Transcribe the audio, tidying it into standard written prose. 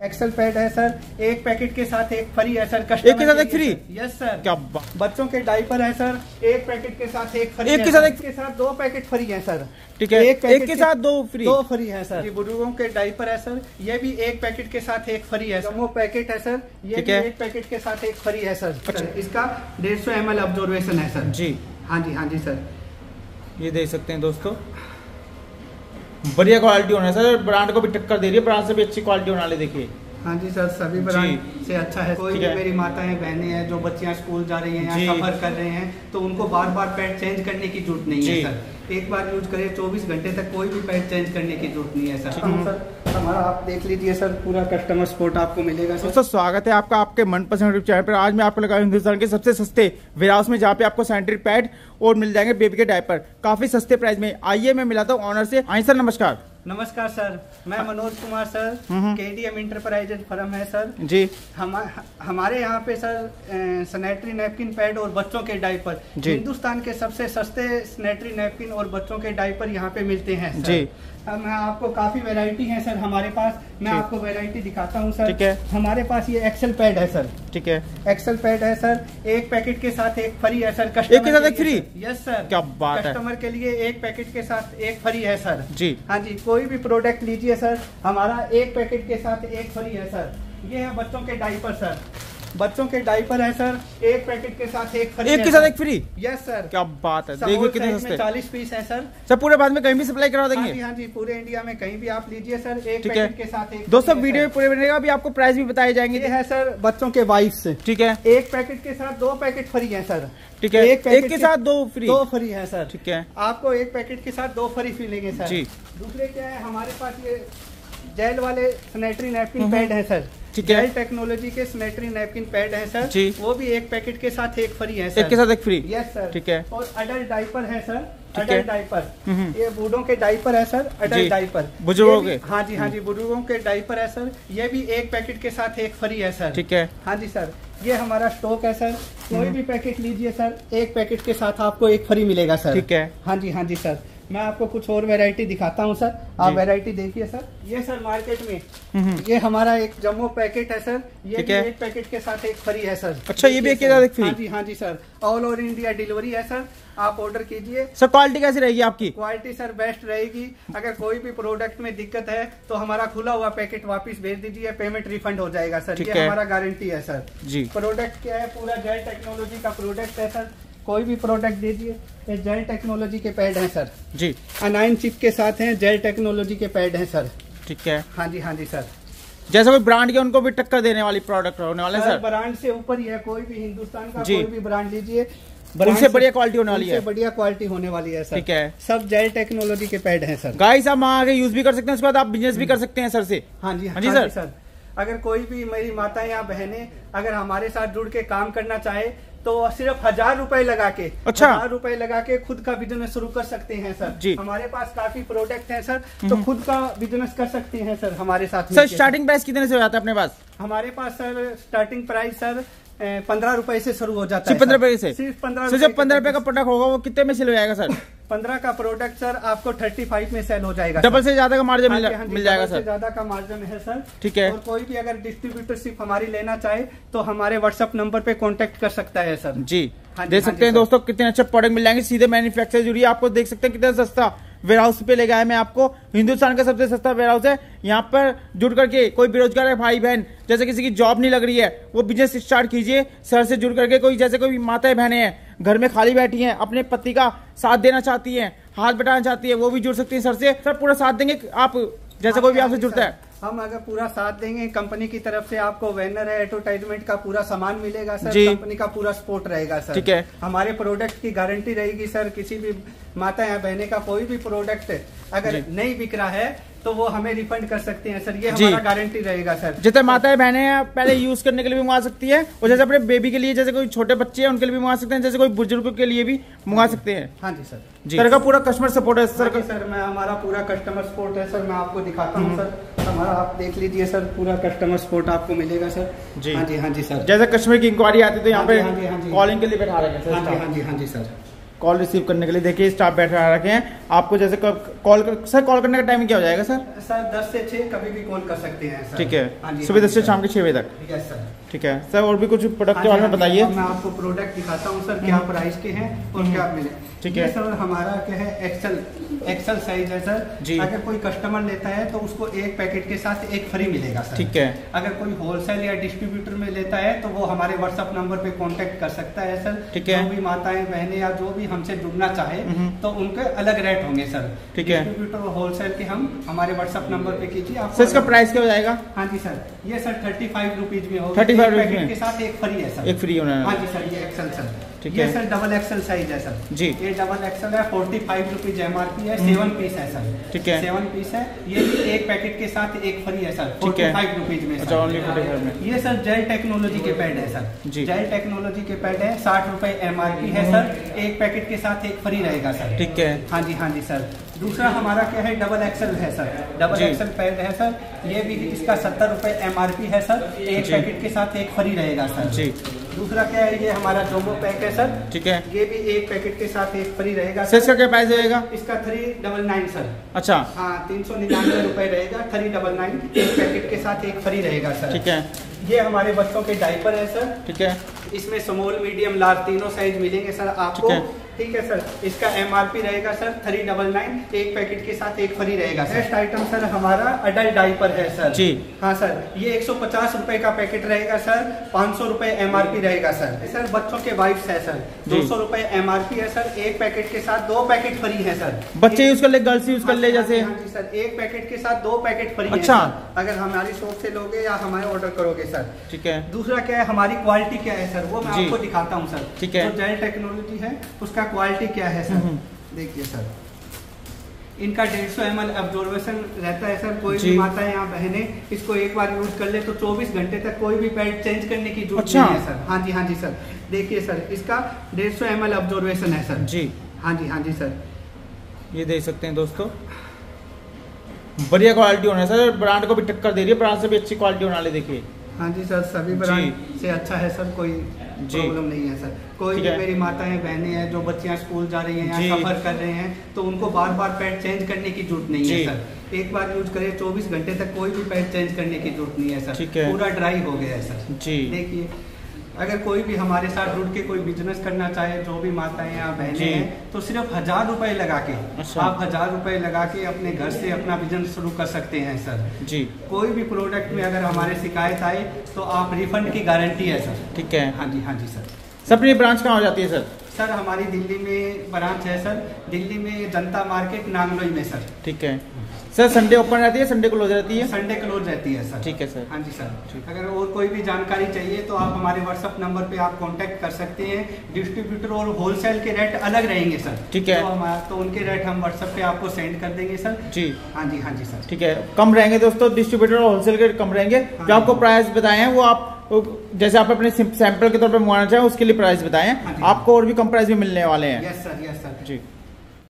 Excel pad है sir, एक packet के साथ एक फ्री है सर। एक के साथ एक फ्री? Yes sir. क्या बच्चों के डायपर है सर, एक पैकेट के साथ एक फ्री, एक के साथ एक के साथ 2 पैकेट फ्री है सर। ठीक है, एक के साथ 2 फ्री है सर। बुजुर्गों के डायपर है सर, ये भी एक पैकेट के साथ एक फ्री है। जम्बो पैकेट है सर, ये भी एक पैकेट के साथ एक फ्री है सर। इसका 150 ml ऑब्जर्वेशन है सर। जी हाँ जी, हाँ जी सर। ये देख सकते हैं दोस्तों, बढ़िया क्वालिटी होना है सर, ब्रांड को भी टक्कर दे रही है, ब्रांड से भी अच्छी क्वालिटी होने वाली। देखिए हाँ जी सर, सभी ब्रांड से अच्छा है। कोई भी मेरी माताएं बहनें हैं जो बच्चियां स्कूल जा रही हैं या सफर कर रहे हैं, तो उनको बार बार पैड चेंज करने की जरूरत नहीं है सर। एक बार यूज करें, 24 घंटे तक कोई भी पैड चेंज करने की जरूरत नहीं है सर। हमारा आप देख लीजिए सर, पूरा कस्टमर सपोर्ट आपको मिलेगा सर। दोस्तों स्वागत है आपका आपके मनपसंद यूट्यूब चैनल पर। आज मैं आपको लगाया हिंदुस्तान के सबसे सस्ते वेयरहाउस में, जहाँ पे आपको सैनिटरी पैड और मिल जाएंगे बेबी के डायपर काफी सस्ते प्राइस में। आइए मैं मिलाता हूँ ऑनर से। आई सर नमस्कार। नमस्कार सर, मैं Manoj Kumar sir, KDM enterprises firm है सर जी। हमारे यहाँ पे सर सैनिटरी नैपकिन पैड और बच्चों के डायपर, हिंदुस्तान के सबसे सस्ते सैनिटरी नैपकिन और बच्चों के डायपर यहाँ पे मिलते हैं सर। जी। मैं आपको काफी वैरायटी है सर हमारे पास, मैं आपको वैरायटी दिखाता हूँ सर। ठीक है। हमारे पास ये एक्सेल पैड है सर। ठीक है। एक्सेल पैड है सर, एक पैकेट के साथ एक फ्री है सर। एक के साथ एक फ्री? Yes sir. क्या बात है। कस्टमर के लिए एक पैकेट के साथ एक फ्री है सर। जी हाँ जी, कोई भी प्रोडक्ट लीजिए सर, हमारा एक पैकेट के साथ एक फ्री है सर। ये है बच्चों के डायपर सर, बच्चों के डायपर है सर, एक पैकेट के साथ एक फ्री। एक के साथ एक फ्री? Yes sir. क्या बात है, देखिए कितने सस्ते। 40 पीस है सर। सर पूरे बाद में कहीं भी सप्लाई करा देंगे? हाँ जी, पूरे इंडिया में कहीं भी आप लीजिए सर, एक पैकेट के साथ एक। दोस्तों वीडियो में पूरे बनेगा, अभी आपको प्राइस भी बताए जाएंगे। ये है सर बच्चों के वाइप्स। ठीक है। एक पैकेट के साथ 2 पैकेट फ्री है सर। ठीक है। एक के साथ 2 फ्री है सर। ठीक है। आपको एक पैकेट के साथ 2 फ्री मिलेंगे सर। जी। दूसरे क्या है, हमारे पास ये जेल वाले सैनिटरी नैपकिन पैड है सर। जेल टेक्नोलॉजी के सैनिटरी नैपकिन पैड है सर जी। वो भी एक पैकेट के साथ एक फ्री है सर। एक के साथ एक फ्री? Yes sir. ठीक है। और अडल्ट डायपर है सर, अडल्ट डायपर, ये बूढ़ों के डायपर है सर, अडल्ट डायपर, बुजुर्गों के। हाँ जी, हाँ जी, बुजुर्गों के डायपर है सर, ये भी एक पैकेट के साथ एक फ्री है सर। ठीक है। हाँ जी सर, ये हमारा स्टॉक है सर, कोई भी पैकेट लीजिए सर, एक पैकेट के साथ आपको एक फ्री मिलेगा सर। ठीक है। हाँ जी, हाँ जी सर। मैं आपको कुछ और वैरायटी दिखाता हूँ सर, आप वैरायटी देखिए सर। ये सर मार्केट में ये हमारा एक जम्बो पैकेट है सर, ये भी एक पैकेट के साथ एक फ्री है सर। अच्छा, ये भी एक के साथ एक फ्री? हाँ जी, हाँ जी sir. All over India delivery है सर, आप ऑर्डर कीजिए सर। क्वालिटी कैसी रहेगी आपकी? क्वालिटी सर बेस्ट रहेगी। अगर कोई भी प्रोडक्ट में दिक्कत है तो हमारा खुला हुआ पैकेट वापस भेज दीजिए, पेमेंट रिफंड हो जाएगा सर। ये हमारा गारंटी है सर जी। प्रोडक्ट क्या है, पूरा जेल टेक्नोलॉजी का प्रोडक्ट है सर। कोई भी प्रोडक्ट दीजिए, ये जेल टेक्नोलॉजी के पैड हैं सर जी। अनाइन चिप के साथ हैं, जेल टेक्नोलॉजी के पैड हैं सर। ठीक है। हाँ जी, हाँ जी सर। जैसे कोई ब्रांड के उनको भी टक्कर देने वाली प्रोडक्ट होने वाले सर। ब्रांड से ऊपर ही है, कोई भी हिंदुस्तान का कोई भी ब्रांड लीजिए, उनसे बढ़िया क्वालिटी होने वाली है, बढ़िया क्वालिटी होने वाली है सर। ठीक है। सब जेल टेक्नोलॉजी के पैड हैं सर। गाइस आप वहाँ आगे यूज भी कर सकते हैं, उसके बाद आप बिजनेस भी कर सकते हैं सर से। हाँ जी, हाँ जी सर। अगर कोई भी मेरी माताएं या बहनें अगर हमारे साथ जुड़ के काम करना चाहे तो सिर्फ 1000 रुपए लगा के, 1000 रुपए लगा के खुद का बिजनेस शुरू कर सकते हैं सर जी। हमारे पास काफी प्रोडक्ट हैं सर, तो खुद का बिजनेस कर सकते हैं सर हमारे साथ। सर स्टार्टिंग प्राइस कितने से हो जाता है अपने पास? हमारे पास सर स्टार्टिंग प्राइस सर 15 रुपए से शुरू हो जाता है। 15 रुपए से? सिर्फ 15। जो 15 रुपए का प्रोडक्ट होगा वो कितने में सेल हो जाएगा सर? 15 का प्रोडक्ट सर आपको 35 में सेल हो जाएगा। डबल से ज्यादा का मार्जिन मिल जाएगा सर? ज्यादा का मार्जिन है सर। ठीक है। और कोई भी अगर डिस्ट्रीब्यूटरशिप हमारी लेना चाहे तो हमारे व्हाट्सएप नंबर पे कांटेक्ट कर सकता है सर जी। देख सकते हैं दोस्तों कितने अच्छे प्रोडक्ट मिल जाएंगे, सीधे मैन्युफैक्चर जुड़ी। आपको देख सकते हैं कितना सस्ता वेयरहाउस पे ले गया है मैं आपको। हिंदुस्तान का सबसे सस्ता वेयरहाउस है। यहाँ पर जुड़ करके कोई बेरोजगार है भाई बहन, जैसे किसी की जॉब नहीं लग रही है, वो बिजनेस स्टार्ट कीजिए सर से जुड़ करके। कोई जैसे कोई माताएं बहनें हैं घर में खाली बैठी हैं, अपने पति का साथ देना चाहती हैं, हाथ बटाना चाहती है, वो भी जुड़ सकती है सर से। सर पूरा साथ देंगे आप, जैसे कोई भी आपसे जुड़ता है। हम अगर पूरा साथ देंगे, कंपनी की तरफ से आपको बैनर है, एडवर्टाइजमेंट का पूरा सामान मिलेगा सर, कंपनी का पूरा सपोर्ट रहेगा सर। ठीक है। हमारे प्रोडक्ट की गारंटी रहेगी सर। किसी भी माता या बहने का कोई भी प्रोडक्ट अगर नहीं बिक रहा है तो वो हमें रिफंड कर सकते हैं सर, ये हमारा गारंटी रहेगा सर। जैसे माताएं बहनें पहले यूज करने के लिए भी मंगा सकती है, और जैसे अपने बेबी के लिए, जैसे कोई छोटे बच्चे हैं उनके लिए भी मंगा सकते हैं, जैसे कोई बुजुर्गों के लिए भी मंगा सकते हैं। हाँ जी सर जी। सर का पूरा कस्टमर सपोर्ट है सर? सर मैं हमारा पूरा कस्टमर सपोर्ट है सर, मैं आपको दिखाता हूँ सर। हमारा आप देख लीजिए सर, पूरा कस्टमर सपोर्ट आपको मिलेगा सर जी। हाँ जी, हाँ जी सर। जैसे कस्टमर की इंक्वायरी आती है तो यहाँ पे कॉलिंग के लिए बैठा रहे हैं। हाँ जी, हाँ जी, हाँ जी सर। कॉल रिसीव करने के लिए देखिए स्टाफ बैठा रखे हैं। आपको जैसे कॉल करने का टाइम क्या हो जाएगा सर? सर 10 से 6 कभी भी कॉल कर सकते हैं सर। ठीक है, सुबह 10 से शाम के 6 बजे तक। ठीक है सर। ठीक है सर, और भी कुछ प्रोडक्ट के बारे में बताइए। मैं आपको प्रोडक्ट दिखाता हूँ सर, क्या प्राइस के हैं और क्या मिले। ठीक है सर, हमारा क्या है एक्सेल साइज है सर जी। अगर कोई कस्टमर लेता है तो उसको एक पैकेट के साथ एक फ्री मिलेगा सर। ठीक है। अगर कोई होलसेल या डिस्ट्रीब्यूटर में लेता है तो वो हमारे व्हाट्सएप नंबर पे कांटेक्ट कर सकता है सर। ठीक है। जो भी माताएं बहनें या जो भी हमसे जुड़ना चाहे तो उनके अलग रेट होंगे सर। ठीक है। डिस्ट्रीब्यूटर और होलसेल के हम हमारे व्हाट्सएप नंबर पे कीजिए। आपको इसका प्राइस क्या हो जाएगा? हाँ जी सर, ये सर 35 रुपीज में होगा। 35 रुपीज के साथ एक फ्री है सर। एक फ्री होना है। हाँ जी सर, ये एक्सेल सर। ठीक है। ये सर डबल एक्सेल साइज है सर जी। ये डबल एक्सेल है, 45 रुपीज MRP है, 7 पीस है सर। ठीक है। 7 पीस है, ये भी एक पैकेट के साथ एक फ्री है सर, 45 रुपीज में। ये सर जेल टेक्नोलॉजी के पैड है सर जी। जेल टेक्नोलॉजी के पैड है, 60 रुपए MRP है सर, एक पैकेट के साथ एक फ्री रहेगा सर। ठीक है। हाँ जी सर। दूसरा हमारा क्या है, डबल एक्सेल है सर। डबल एक्सेल पैड है सर, ये भी इसका 70 रुपए MRP है सर, एक पैकेट के साथ एक फ्री रहेगा सर जी। दूसरा क्या है, ये हमारा जोमो पैक है सर। ठीक है। ये भी एक पैकेट के साथ एक फ्री रहेगा सर। इसका क्या प्राइस रहेगा? इसका 399 सर। अच्छा। हाँ, 399 रुपए रहेगा, 399, एक पैकेट के साथ एक फ्री रहेगा सर। ठीक है। ये हमारे बच्चों के डायपर है सर। ठीक है। इसमें स्मॉल मीडियम लार्ज तीनों साइज मिलेंगे सर आपको। ठीक है सर। इसका MRP रहेगा सर 399, एक पैकेट के साथ एक फ्री रहेगा सर। नेक्स्ट आइटम सर हमारा अडल्ट डायपर है सर जी। हाँ सर, ये 150 रुपए का पैकेट रहेगा सर, 500 रुपए MRP रहेगा सर। सर बच्चों के वाइप्स है सर, 200 रुपए MRP है सर, एक पैकेट के साथ 2 पैकेट फ्री है सर। बच्चे यूज कर ले, गर्ल्स यूज कर ले जैसे। हाँ जी सर, एक पैकेट के साथ 2 पैकेट फ्री। अच्छा। अगर हमारी शॉप से लोगे या हमारे ऑर्डर करोगे सर। ठीक है। दूसरा क्या है, हमारी क्वालिटी क्या है सर, वो मैं आपको दिखाता हूँ सर। ठीक है। जो जेल टेक्नोलॉजी है उसका क्वालिटी क्या है सर, देखिए सर। इनका 150 ml एब्जॉर्बेशन रहता है सर। कोई भी माता है यहाँ बहने इसको एक बार यूज कर ले तो 24 घंटे तक कोई भी पैड चेंज करने की जरूरत नहीं है सर। हाँ जी सर, देखिए सर, इसका 150 ml एब्जॉर्बेशन है सर जी। हाँ जी सर, ये देख सकते हैं दोस्तों, बढ़िया क्वालिटी होना है सर, ब्रांड को भी टक्कर दे रही है, ब्रांड से भी अच्छी क्वालिटी होने वाली। देखिए हाँ जी सर, सभी ब्रांड से अच्छा है सर, कोई प्रॉब्लम नहीं है सर। कोई भी मेरी माताएं बहनें हैं जो बच्चियां स्कूल जा रही हैं या सफर कर रहे हैं तो उनको बार बार पैड चेंज करने की जरूरत नहीं है सर। एक बार यूज करें 24 घंटे तक कोई भी पैड चेंज करने की जरूरत नहीं है सर। पूरा ड्राई हो गया है सर जी। देखिए, अगर कोई भी हमारे साथ जुड़ के कोई बिजनेस करना चाहे, जो भी माताएं या बहनें हैं, तो सिर्फ 1000 रुपए लगा के आप 1000 रुपए लगा के अपने घर से अपना बिजनेस शुरू कर सकते हैं सर जी। कोई भी प्रोडक्ट में अगर हमारे शिकायत आए तो आप रिफंड की गारंटी है सर। ठीक है। हाँ जी सर। सबकी ब्रांच कहाँ हो जाती है सर? सर हमारी दिल्ली में ब्रांच है सर, दिल्ली में जनता मार्केट नांगलोई में सर। ठीक है सर। संडे ओपन रहती है, संडे क्लोज रहती है? संडे क्लोज रहती है सर। ठीक है सर। हाँ जी सर। अगर और कोई भी जानकारी चाहिए तो आप हमारे व्हाट्सएप नंबर पे आप कांटेक्ट कर सकते हैं। डिस्ट्रीब्यूटर और होलसेल के रेट अलग रहेंगे सर। ठीक है। तो उनके रेट हम व्हाट्सएप पे आपको सेंड कर देंगे सर जी। हाँ जी सर। ठीक है, कम रहेंगे दोस्तों, डिस्ट्रीब्यूटर और होलसेल के कम रहेंगे। जो आपको प्राइस बताए हैं वो आप जैसे आप अपने सैंपल के तौर पर मंगाना चाहें उसके लिए प्राइस बताएं। आपको और भी कम प्राइस में मिलने वाले हैं। यस सर जी।